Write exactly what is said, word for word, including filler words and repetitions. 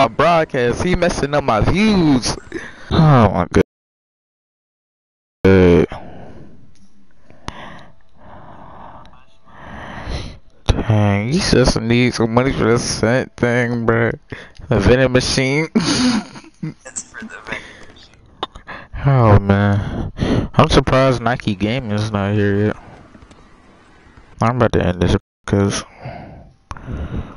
my broadcast. He messing up my views. Oh my god. Dang, you just need some money for this scent thing, bro. The vending machine. It's for the vending machine. Oh man, I'm surprised Nike Gaming is not here yet. I'm about to end this because